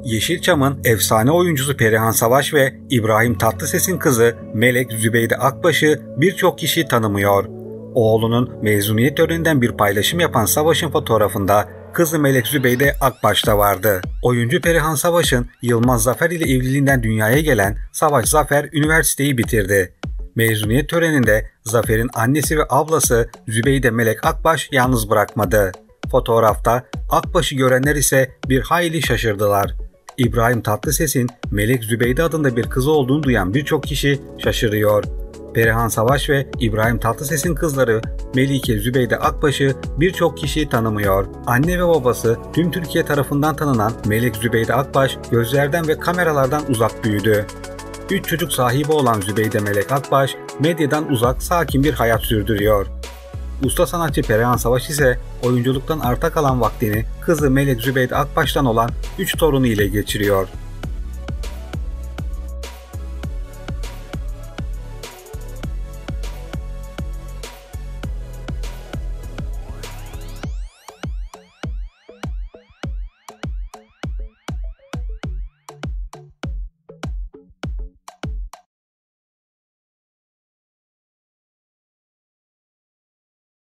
Yeşilçam'ın efsane oyuncusu Perihan Savaş ve İbrahim Tatlıses'in kızı Melek Zübeyde Akbaş'ı birçok kişi tanımıyor. Oğlunun mezuniyet töreninden bir paylaşım yapan Savaş'ın fotoğrafında kızı Melek Zübeyde Akbaş da vardı. Oyuncu Perihan Savaş'ın Yılmaz Zafer ile evliliğinden dünyaya gelen Savaş Zafer üniversiteyi bitirdi. Mezuniyet töreninde Zafer'in annesi ve ablası Zübeyde Melek Akbaş yalnız bırakmadı. Fotoğrafta Akbaş'ı görenler ise bir hayli şaşırdılar. İbrahim Tatlıses'in Melek Zübeyde adında bir kızı olduğunu duyan birçok kişi şaşırıyor. Perihan Savaş ve İbrahim Tatlıses'in kızları Melike Zübeyde Akbaş'ı birçok kişi tanımıyor. Anne ve babası tüm Türkiye tarafından tanınan Melek Zübeyde Akbaş gözlerden ve kameralardan uzak büyüdü. 3 çocuk sahibi olan Zübeyde Melek Akbaş medyadan uzak sakin bir hayat sürdürüyor. Usta sanatçı Perihan Savaş ise oyunculuktan arta kalan vaktini kızı Melek Zübeyde Akbaş'tan olan 3 torunu ile geçiriyor.